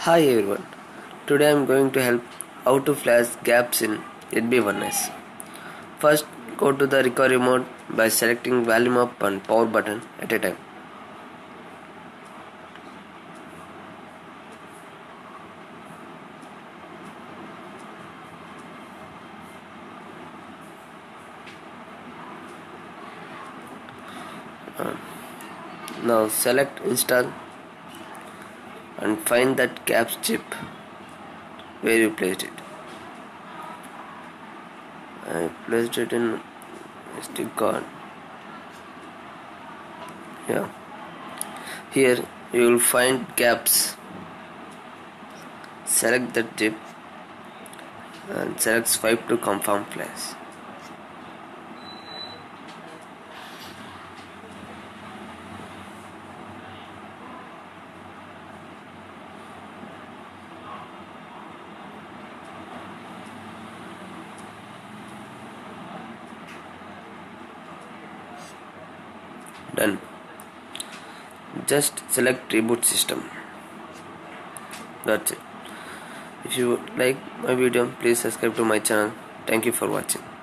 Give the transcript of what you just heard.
Hi everyone, today I am going to help how to flash gaps in Redmi 1S. First, go to the recovery mode by selecting volume up and power button at a time. Now select install and find that gaps chip where you placed it. I placed it in SD card. Yeah. Here you will find gaps. Select that chip and select swipe to confirm flash. Done. Just select reboot system. That's it. If you like my video, please subscribe to my channel. Thank you for watching.